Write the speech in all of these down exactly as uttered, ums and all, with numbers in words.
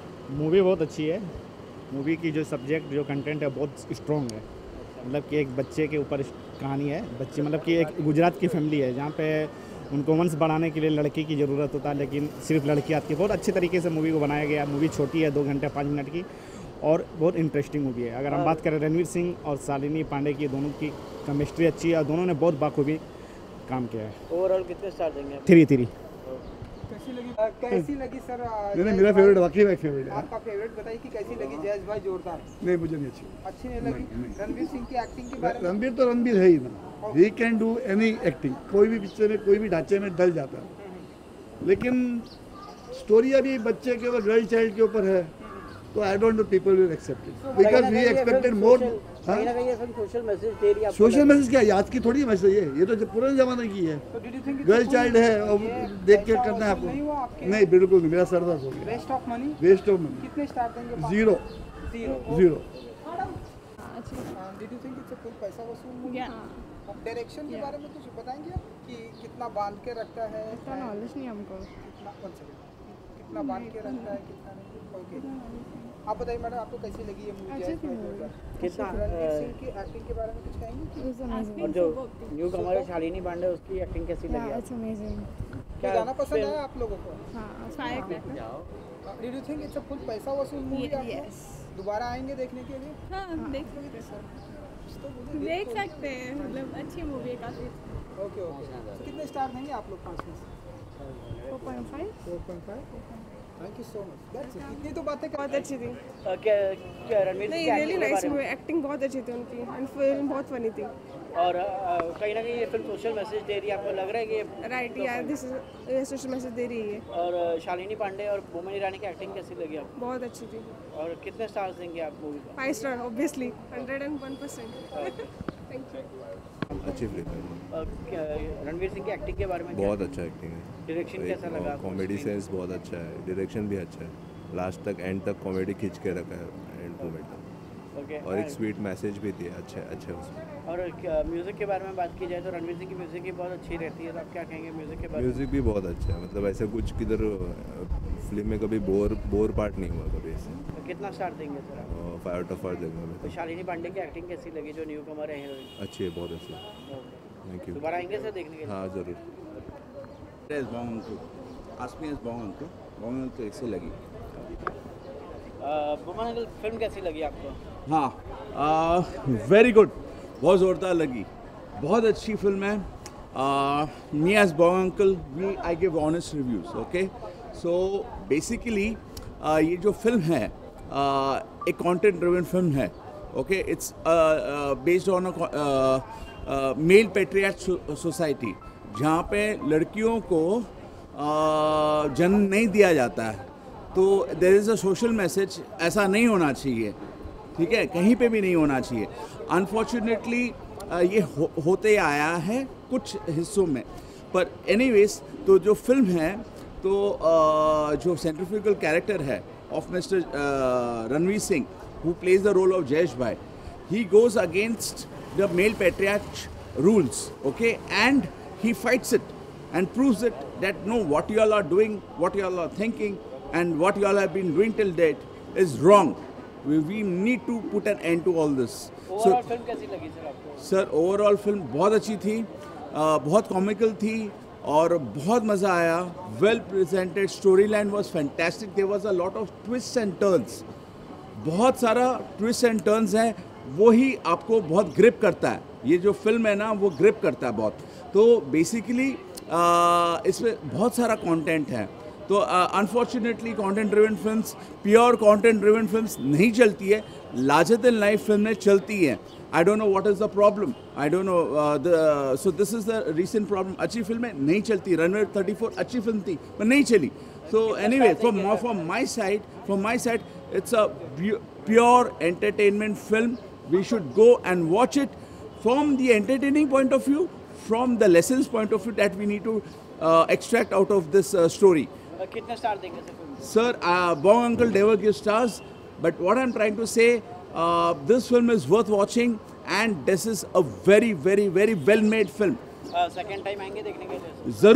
Movie बहुत अच्छी है। मूवी की जो सब्जेक्ट जो कंटेंट है बहुत स्ट्रॉन्ग है। मतलब कि एक बच्चे के ऊपर कहानी है। बच्चे मतलब कि एक गुजरात की फैमिली है जहाँ पे उनको वंश बढ़ाने के लिए लड़की की ज़रूरत होता है, लेकिन सिर्फ लड़की आती है। बहुत अच्छे तरीके से मूवी को बनाया गया। मूवी छोटी है, दो घंटे पाँच मिनट की, और बहुत इंटरेस्टिंग मूवी है। अगर हम बात करें रणवीर सिंह और शालिनी पांडे की, दोनों की केमिस्ट्री अच्छी है और दोनों ने बहुत बाखूबी काम किया है। ओवरऑल कितने स्टार देंगे आप? थ्री थ्री कैसी लगी आ, कैसी लगी सर? नहीं नहीं, मेरा फेवरेट वाकई में फेवरेट है। आपका फेवरेट बताइए कि कैसी लगी? जयेश भाई जोरदार। नहीं, मुझे नहीं अच्छी अच्छी नहीं लगी? रणवीर सिंह की एक्टिंग के बारे में? रणबीर तो रणबीर है ही ना, he can do any acting. कोई भी पिक्चर में कोई भी ढांचे में डल जाता है, लेकिन स्टोरी अभी बच्चे के ऊपर, गर्ल चाइल्ड के ऊपर है, तो I don't know people will accept it because we expected more. कहीं ना कहीं ये फिल्म सोशल मैसेज दे रही है आपको? सोशल मैसेज क्या, आज की थोड़ी मैसेज है, ये तो जो पुराने जमाने की है। So did you think it's girl a child full- है और ये देख के पैसा करना है वसूल नहीं हुआ आपको। आपके? नहीं, बिल्कुल नहीं, मेरा सर दर्द हो गया। Waste of money? Waste of money. कितने स्टार देंगे? Zero zero. Zero. Did you think it's a full पैसा वसूल मूवी? Yeah. डायरेक्शन के बारे में कुछ बताएंगे आप कि कितना बांध के रखता है? इतना नॉलेज नहीं हमको। कितना one second, कितना बांध के रखता है, कितना नहीं? ओके, आप बताइए मैडम, आपको कैसी लगी ये मूवी? अच्छी थी movie। कितना रणवीर सिंह की एक्टिंग के बारे में कुछ कहेंगे? It was amazing. और जो न्यू कमर है शालिनी पांडे, उसकी एक्टिंग कैसी लगी Yeah, आपको? it's amazing. क्या गाना पसंद आया आप लोगों को? हाँ, fire cracker. Did you think it's a full पैसा वसूल मूवी? Yes. दोबारा आएंगे देखने के लिए? हाँ, देख सकते हैं। देख सकते हैं, मतलब अच्छी मूवी है काफ़ी। ओके ओके, कितने स्टार देंगे आप लोग पाँच में से? four point five. Four point five. Thank you so much. That's it. इतनी तो बातें बहुत कर अच्छी थी। अ, क्या क्या रणवीर सिंह नहीं, की रियली एक्टिंग के नाइस बारे में? मूवी, एक्टिंग बहुत अच्छी थी उनकी एंड फिल्म बहुत फनी थी। और अ, कहीं ना कहीं ये फिल्म सोशल मैसेज दे रही है, आपको लग रहा है कि ये- राइट यार, दिस इज सोशल मैसेज दे रही है। और अ, शालिनी पांडे और बोमन ईरानी की एक्टिंग कैसी लगी आपको? बहुत अच्छी थी। और कितने स्टार्स देंगे आप मूवी को? Five star obviously, hundred and one percent. Thank you. अच्छी फिल्म है, अ, क्या- रणवीर सिंह की एक्टिंग के बारे में क्या? बहुत अच्छा एक्टिंग है। डायरेक्शन कैसा लगा आपको? कॉमेडी सेंस बहुत अच्छा है, डायरेक्शन भी अच्छा है। लास्ट तक एंड तक कॉमेडी खींच के रखा है एंड मोमेंट तक, ओके। और एक स्वीट मैसेज भी दिया अच्छे अच्छे उसमें। और क्या- म्यूजिक के बारे में बात की जाए तो रणवीर सिंह की म्यूजिक भी बहुत अच्छी रहती है, तो आप क्या कहेंगे म्यूजिक के बारे में? म्यूज़िक भी बहुत अच्छा है, मतलब ऐसे कुछ किधर फिल्म में कभी बोर बोर पार्ट नहीं हुआ कभी ऐसे। तो कितना स्टार देंगे सर आप? फाइव आउट ऑफ फाइव देंगे मैं तो तो। शालिनी पांडे की एक्टिंग कैसी लगी, जो न्यू कमर है हीरोइन? अच्छी है, बहुत अच्छी है। Thank you. दोबारा आएंगे सर देखने के लिए? हाँ ज़रूर। Yes, bong uncle. Ask me as bong uncle. Bong uncle कैसी लगी? बोमन अंकल, फिल्म कैसी लगी आपको? हाँ, वेरी गुड, बहुत ज़ोरदार लगी, बहुत अच्छी फिल्म है। Me as Bong uncle we I give honest reviews. Okay, so basically ये जो फिल्म है uh, एक कंटेंट ड्रिवन फिल्म है। Okay, it's based on a male patriarch society, जहाँ पे लड़कियों को uh, जन्म नहीं दिया जाता है। तो there is a social message, ऐसा नहीं होना चाहिए, ठीक है, कहीं पे भी नहीं होना चाहिए। अनफॉर्चुनेटली ये हो, होते आया है कुछ हिस्सों में, पर एनीवेज तो जो फिल्म है तो uh, जो सेंट्रिफ्यूगल कैरेक्टर है of mister Ranveer Singh, who plays the role of Jayesh bhai, he goes against the male patriarch rules, okay, and he fights it and proves it that no, what you all are doing, what you all are thinking, and what you all have been doing till date is wrong. We, we need to put an end to all this. Overall film कैसी लगी sir आपको? Sir, overall film बहुत अच्छी थी, uh, बहुत comical थी और बहुत मज़ा आया। Well presented, story line was fantastic, there was a lot of twist and turns, बहुत सारा ट्विस्ट एंड टर्न्स हैं, वो ही आपको बहुत ग्रिप करता है। ये जो फिल्म है ना, वो ग्रिप करता है बहुत। तो बेसिकली इसमें बहुत सारा कंटेंट है। तो unfortunately content driven films, pure content driven films नहीं चलती है, लार्जर देन लाइफ फिल्में चलती हैं। I don't know what is the problem, I don't know the so this is the recent problem. अच्छी फिल्में नहीं चलती, रनवे थर्टी फोर अच्छी फिल्म थी पर नहीं चली। So anyway, from from my side from my side it's a pure entertainment film. We should go and watch it from the entertaining point of view, from the lessons point of view that we need to uh, extract out of this uh, story. Uh, कितने star देंगे sir film? Sir, uh, Bong Uncle never gives stars, but what I'm trying to say, uh, this film is worth watching, and this is a very, very, very well-made film. Second time आएंगे देखने के लिए? ज़रूर,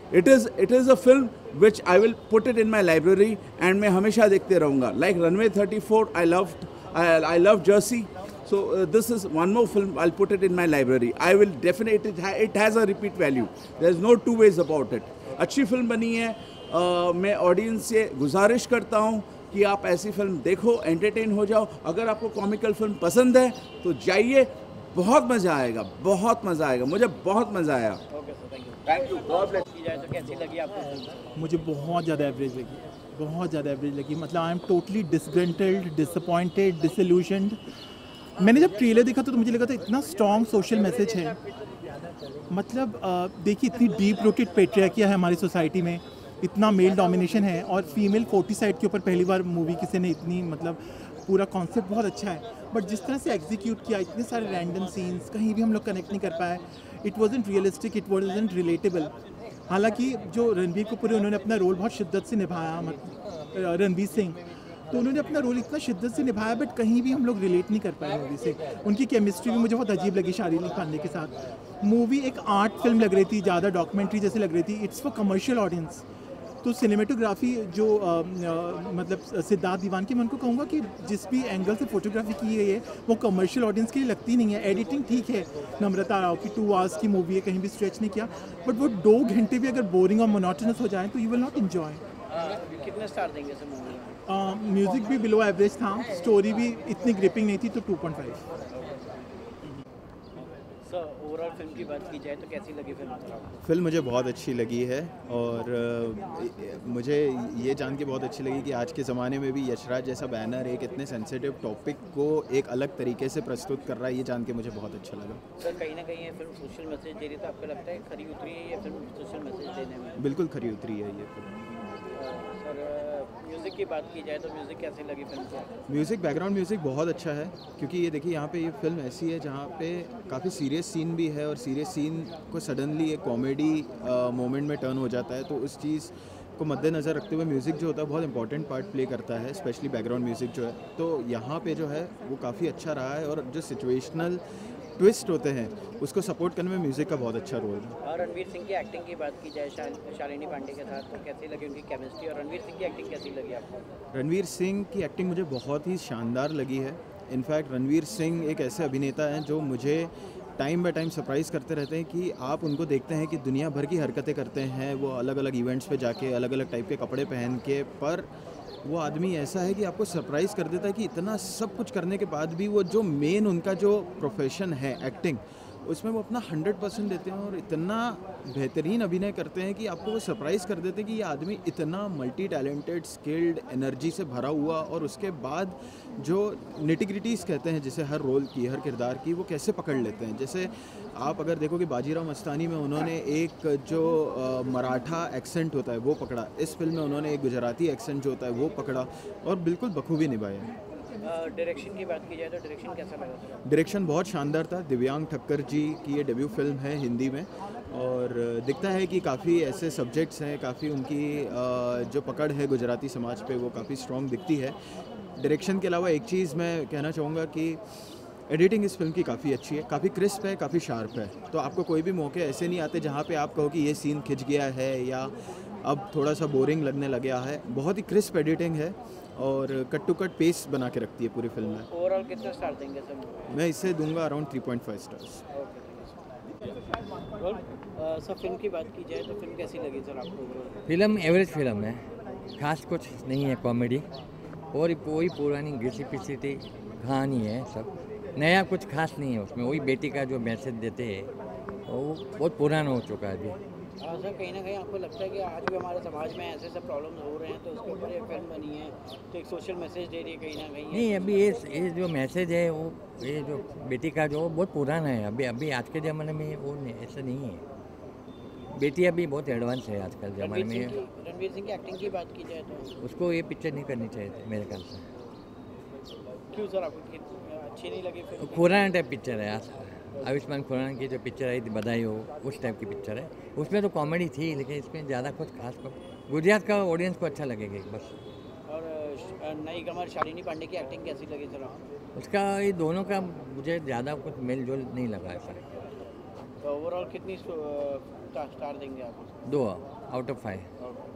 it is it is a film which I will put it in my library and मैं हमेशा देखते रहूँगा. Like runway thirty four I love I love Jersey. So uh, this is one more film. I'll put it in my library. I will definitely it, ha it has a repeat value. There's no two ways about it. अच्छी film बनी है. uh, मैं audience से गुजारिश करता हूँ कि आप ऐसी फिल्म देखो, एंटरटेन हो जाओ. अगर आपको कॉमिकल फिल्म पसंद है तो जाइए, बहुत मज़ा आएगा, बहुत मज़ा आएगा. मुझे बहुत मज़ा आया. Okay sir, thank you. Thank you. God bless. की जाए तो कैसी लगी आपको फिल्म? मुझे बहुत ज़्यादा एवरेज लगी, बहुत ज़्यादा एवरेज लगी. मतलब I am totally disgruntled, disappointed, disillusioned. मैंने जब ट्रेलर देखा तो, तो मुझे लगा था इतना स्ट्रॉन्ग सोशल मैसेज है. मतलब देखिए, इतनी डीप रूटेड पेट्रियार्की है हमारी सोसाइटी में, इतना मेल डोमिनेशन है, और फीमेल फोर्टिसाइड के ऊपर पहली बार मूवी किसी ने इतनी, मतलब पूरा कॉन्सेप्ट बहुत अच्छा है. बट जिस तरह से एग्जीक्यूट किया, इतने सारे रैंडम सीन्स, कहीं भी हम लोग कनेक्ट नहीं कर पाए. It wasn't realistic, it wasn't relatable. हालांकि जो रणबीर कपूर है, उन्होंने अपना रोल बहुत शिद्दत से निभाया. मतलब रणबीर सिंह, तो उन्होंने अपना रोल इतना शिद्दत से निभाया, बट कहीं भी हम लोग रिलेट नहीं कर पाए मूवी से. उनकी केमिस्ट्री भी मुझे बहुत अजीब लगी शालिनी पांडे के साथ. मूवी एक आर्ट फिल्म लग रही थी, ज़्यादा डॉक्यूमेंट्री जैसे लग रही थी. It's for commercial audience. तो सिनेमेटोग्राफी जो आ, आ, मतलब सिद्धार्थ दीवान की, मैं उनको कहूँगा कि जिस भी एंगल से फोटोग्राफी की गई है वो कमर्शियल ऑडियंस के लिए लगती नहीं है. एडिटिंग ठीक है, नम्रता राव की टू आवर्स की मूवी है, कहीं भी स्ट्रेच नहीं किया. बट वो दो घंटे भी अगर बोरिंग और मोनोटोनस हो जाए तो यू विल नॉट इन्जॉय. कितने स्टार देंगे सर मूवी? म्यूज़िक भी बिलो एवरेज था, स्टोरी भी इतनी ग्रिपिंग नहीं थी, तो two point five. Sir overall film की बात की जाए तो कैसी लगी फिल्म? फिल्म मुझे बहुत अच्छी लगी है, और अ, मुझे ये जान के बहुत अच्छी लगी कि आज के ज़माने में भी यशराज जैसा बैनर एक इतने सेंसिटिव टॉपिक को एक अलग तरीके से प्रस्तुत कर रहा है. ये जान के मुझे बहुत अच्छा लगा. सर कहीं ना कहीं ये फिल्म सोशल मैसेज दे रही, तो आपको लगता है खरी उतरी है ये फिल्म सोशल मैसेज देने में? बिल्कुल खरी उतरी है ये फिल्म. सर म्यूज़िक की बात की जाए तो म्यूज़िक कैसी लगी फिल्म को? म्यूज़िक, बैकग्राउंड म्यूज़िक बहुत अच्छा है, क्योंकि ये देखिए यहाँ पे ये फिल्म ऐसी है जहाँ पे काफ़ी सीरियस सीन भी है, और सीरियस सीन को सडनली एक कॉमेडी मोमेंट में टर्न हो जाता है. तो उस चीज़ को मद्देनज़र रखते हुए म्यूज़िक जो होता है बहुत इंपॉर्टेंट पार्ट प्ले करता है, स्पेशली बैकग्राउंड म्यूज़िक जो है. तो यहाँ पे जो है वो काफ़ी अच्छा रहा है, और जो सिचुएशनल ट्विस्ट होते हैं उसको सपोर्ट करने में म्यूज़िक का बहुत अच्छा रोल है. और रणवीर सिंह की एक्टिंग की बात की जाए शाल, शालिनी पांडे के साथ, तो कैसी लगी उनकी केमिस्ट्री, और रणवीर सिंह की एक्टिंग कैसी लगी आपको? रणवीर सिंह की एक्टिंग मुझे बहुत ही शानदार लगी है. इनफैक्ट रणवीर सिंह एक ऐसे अभिनेता हैं जो मुझे टाइम बाय टाइम सरप्राइज़ करते रहते हैं, कि आप उनको देखते हैं कि दुनिया भर की हरकतें करते हैं वो, अलग अलग इवेंट्स पे जाके अलग अलग टाइप के कपड़े पहन के, पर वो आदमी ऐसा है कि आपको सरप्राइज़ कर देता है कि इतना सब कुछ करने के बाद भी वो जो मेन उनका जो प्रोफेशन है एक्टिंग, उसमें वो अपना हंड्रेड परसेंट देते हैं, और इतना बेहतरीन अभिनय करते हैं कि आपको वो सरप्राइज़ कर देते हैं कि ये आदमी इतना मल्टी टैलेंटेड, स्किल्ड, एनर्जी से भरा हुआ, और उसके बाद जो निटिग्रिटीज़ कहते हैं जिसे हर रोल की, हर किरदार की, वो कैसे पकड़ लेते हैं. जैसे आप अगर देखो कि बाजीराव मस्तानी में उन्होंने एक जो आ, मराठा एक्सेंट होता है वो पकड़ा, इस फिल्म में उन्होंने एक गुजराती एक्सेंट जो होता है वो पकड़ा, और बिल्कुल बखूबी निभाया. डायरेक्शन की बात की जाए तो डायरेक्शन कैसा लगा? डायरेक्शन बहुत शानदार था. दिव्यांग ठक्कर जी की ये डेब्यू फिल्म है हिंदी में, और दिखता है कि काफ़ी ऐसे सब्जेक्ट्स हैं, काफ़ी उनकी जो पकड़ है गुजराती समाज पे वो काफ़ी स्ट्रॉन्ग दिखती है. डायरेक्शन के अलावा एक चीज़ मैं कहना चाहूँगा कि एडिटिंग इस फिल्म की काफ़ी अच्छी है, काफ़ी क्रिस्प है, काफ़ी शार्प है. तो आपको कोई भी मौके ऐसे नहीं आते जहाँ पे आप कहो कि ये सीन खिंच गया है या अब थोड़ा सा बोरिंग लगने लग गया है. बहुत ही क्रिस्प एडिटिंग है, और कट टू कट पेस बना के रखती है पूरी फिल्म में. ओवरऑल कितने स्टार देंगे सर? मैं इसे दूंगा around three point five stars. Sir film की बात की जाए तो फिल्म कैसी लगी सर आपको? फिल्म एवरेज फिल्म है, खास कुछ नहीं है. कॉमेडी और वही पुरानी घिसी पिसी कहानी है, सब नया कुछ खास नहीं है उसमें. वही बेटी का जो मैसेज देते हैं वो बहुत पुराना हो चुका है अभी. हाँ सर, कहीं ना कहीं आपको लगता है कि आज भी हमारे समाज में ऐसे ऐसे प्रॉब्लम्स हो रहे हैं, तो उसके ऊपर ये फिल्म बनी है, तो एक सोशल मैसेज दे रही है कहीं ना कहीं? नहीं, अभी ये ये जो मैसेज है वो, ये जो बेटी का जो बहुत पुराना है. अभी अभी आज के ज़माने में वो नहीं, ऐसा नहीं है. बेटी अभी बहुत एडवांस है आजकल ज़माने में. रणवीर सिंह की एक्टिंग की बात की जाए तो उसको ये पिक्चर नहीं करनी चाहिए थी मेरे ख्याल से. क्यों सर, आपको अच्छी नहीं लगी फिल्म? पुराना टाइप पिक्चर है. आयुष्मान खुराना की जो पिक्चर आई थी बधाई हो, उस टाइप की पिक्चर है. उसमें तो कॉमेडी थी, लेकिन इसमें ज़्यादा कुछ खास को गुजरात का ऑडियंस को अच्छा लगेगा बस. और नई कमर शालिनी पांडे की एक्टिंग कैसी लगी सर? उसका ये दोनों का मुझे ज़्यादा कुछ मेल जोल नहीं लगा है सर. तो ओवरऑल कितनी स्टार देंगे आप? दो. Out of five.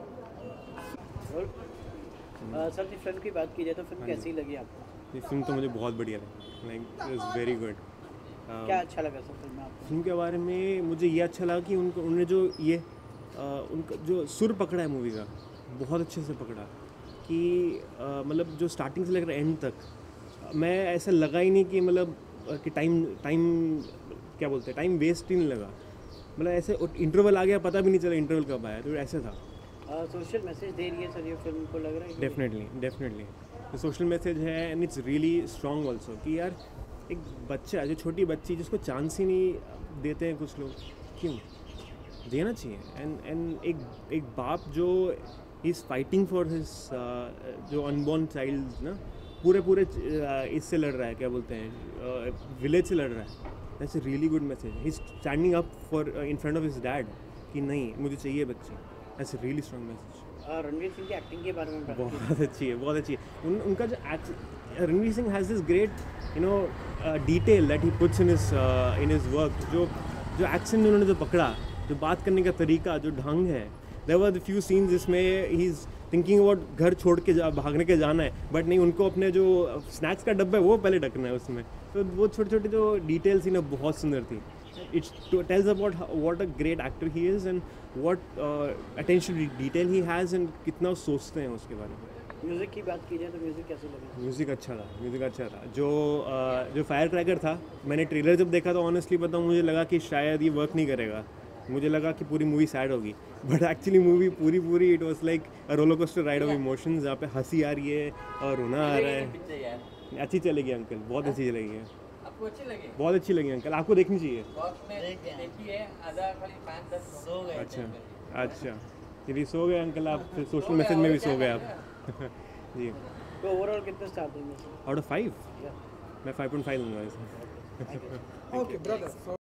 Sir ji film की बात की जाए तो फिल्म कैसी लगी आपको? ये फिल्म तो मुझे बहुत बढ़िया लगी, like it is very good. क्या अच्छा लगा सर फिल्म में आपको? फिल्म के बारे में मुझे ये अच्छा लगा कि उनको उन्होंने जो ये आ, उनका जो सुर पकड़ा है मूवी का, बहुत अच्छे से पकड़ा कि आ, मतलब जो स्टार्टिंग से लेकर एंड तक मैं ऐसा लगा ही नहीं कि मतलब कि टाइम टाइम क्या बोलते हैं टाइम वेस्ट ही नहीं लगा। मतलब ऐसे इंटरवल आ गया, पता भी नहीं चला इंटरवल कब आया, तो ऐसे था। सोशल मैसेज दे रही है सर ये फिल्म को, लग रहा है? डेफिनेटली डेफिनेटली तो सोशल मैसेज है and it's really strong also कि यार एक बच्चा जो छोटी बच्ची जिसको चांस ही नहीं देते हैं कुछ लोग, क्यों देना चाहिए। एंड एंड एक एक बाप जो इज़ फाइटिंग फॉर हिज जो अनबॉर्न चाइल्ड ना, पूरे पूरे uh, इससे लड़ रहा है, क्या बोलते हैं विलेज uh, से लड़ रहा है। That's a really good message. He is standing up for in front of his dad कि नहीं मुझे चाहिए बच्ची। That's a really strong message. Ranveer Singh की एक्टिंग के बारे में बात बहुत अच्छी है, बहुत अच्छी है। उन, उनका जो Ranveer Singh has this great you know detail that he puts in his in his work. जो जो एक्शन उन्होंने जो पकड़ा, जो बात करने का तरीका, जो ढंग है। There were the few scenes जिसमें ही इज़ थिंकिंग अबाउट घर छोड़ के जा भागने के जाना है, बट नहीं, उनको अपने जो स्नैक्स का डब्बा है वो पहले ढकना है उसमें। तो वो छोटे छोटे जो डिटेल्स थी ना, बहुत सुंदर थी। It tells about how, what a great actor he is and what uh, attention to detail he has and कितना सोचते हैं उसके बारे में। म्यूज़िक की बात की जाए तो म्यूज़िक कैसे लगा? म्यूज़िक अच्छा था, म्यूज़िक अच्छा था। जो uh, जो फायर क्रैकर था, मैंने ट्रेलर जब देखा तो ऑनेस्टली बताऊँ मुझे लगा कि शायद ये वर्क नहीं करेगा। मुझे लगा कि पूरी मूवी सैड होगी, बट एक्चुअली मूवी पूरी पूरी it was like a roller coaster ride of emotions, जहाँ पे हंसी आ रही है और रोना आ रहा है। अच्छी चलेगी अंकल, बहुत अच्छी चलेगी। आपको अच्छी लगी? बहुत अच्छी लगी अंकल, आपको देखनी चाहिए। अच्छा अच्छा, यदि सो गए अंकल आप, फिर सोशल मैसेज में भी सो गए आप। जी। तो ओवरऑल कितने स्टार देंगे? आउट ऑफ फाइव मैं फाइव पॉइंट फाइव दूंगा इसे। Okay brother.